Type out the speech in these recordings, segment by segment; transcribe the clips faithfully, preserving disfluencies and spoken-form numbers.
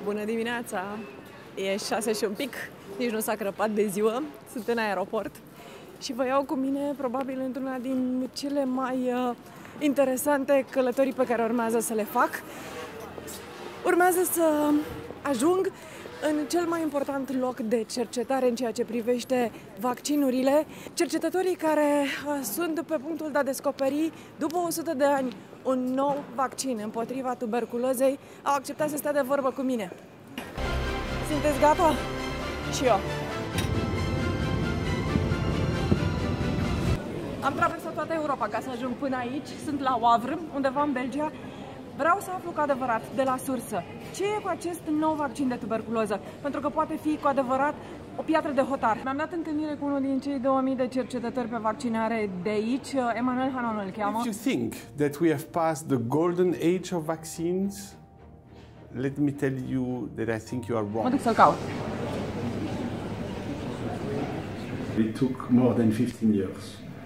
Bună dimineața! E șase și un pic, nici nu s-a crăpat de ziua, sunt în aeroport și vă iau cu mine probabil într-una din cele mai uh, interesante călătorii pe care urmează să le fac. Urmează să ajung în cel mai important loc de cercetare în ceea ce privește vaccinurile. Cercetătorii care uh, sunt pe punctul de a descoperi, după o sută de ani, un nou vaccin împotriva tuberculozei, au acceptat să stea de vorbă cu mine. Sunteți gata? Și eu. Am traversat toată Europa ca să ajung până aici. Sunt la Wavre, undeva în Belgia. Vreau să aflu cu adevărat, de la sursă, ce e cu acest nou vaccin de tuberculoză, pentru că poate fi cu adevărat o piatră de hotar. Mi-am dat întâlnire cu unul din cei două mii de cercetători pe vaccinare de aici, Emanuel Hanon îl cheamă. If you think that we have passed the golden age of vaccines, let me tell you that I think you are wrong. Mă duc să-l caut. It took more than fifteen years.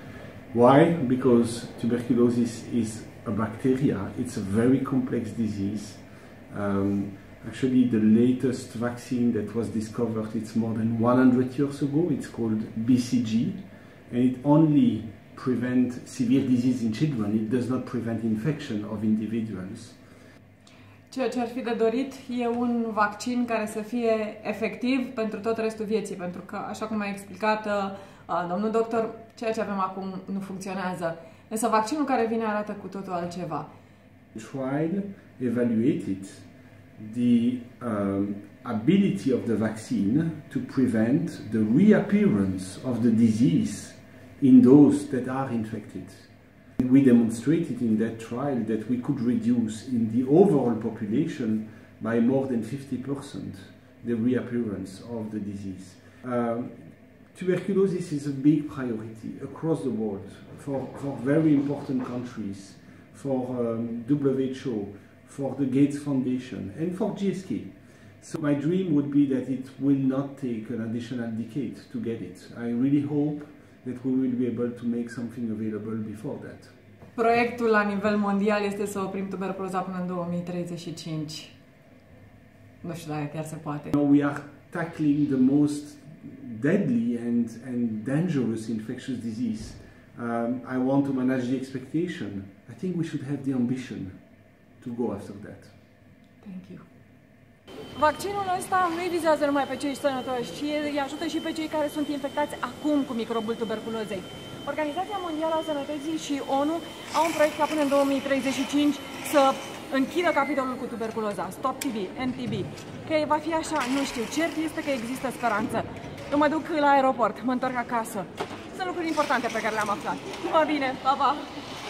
Why? Because tuberculosis is a bacteria. It's a very complex disease. Um, actually, the latest vaccine that was discovered, it's more than one hundred years ago. It's called B C G, and it only prevents severe disease in children. It does not prevent infection of individuals. Ceea ce ar fi de dorit e un vaccin care să fie efectiv pentru tot restul vieții, pentru că, așa cum a explicat uh, domnul doctor, ceea ce avem acum nu funcționează. Însă vaccinul care vine arată cu totul altceva. Trial evaluated the um, ability of the vaccine to prevent the reappearance of the disease in those that are infected. We demonstrated in that trial that we could reduce in the overall population by more than fifty percent the reappearance of the disease. Um, tuberculosis is a big priority across the world for, for very important countries, for um, W H O, for the Gates Foundation and for G S K. So my dream would be that it will not take an additional decade to get it. I really hope that we will be able to make something available before that. Proiectul la nivel mondial este să oprim tuberculoza până în două mii treizeci și cinci. Nu știu dacă chiar se poate. Now we are tackling the most deadly and, and dangerous infectious disease. Um, I want to manage the expectation. I think we should have the ambition to go after that. Thank you. Vaccinul ăsta nu vizează numai pe cei sănătoși, ci îi ajută și pe cei care sunt infectați acum cu microbul tuberculozei. Organizația Mondială a Sănătății și ONU au un proiect ca până în două mii treizeci și cinci să închidă capitolul cu tuberculoza, Stop T B, M T B. Că va fi așa, nu știu, cert este că există speranță. Eu mă duc la aeroport, mă întorc acasă. Sunt lucruri importante pe care le-am aflat. Numai bine, pa, pa!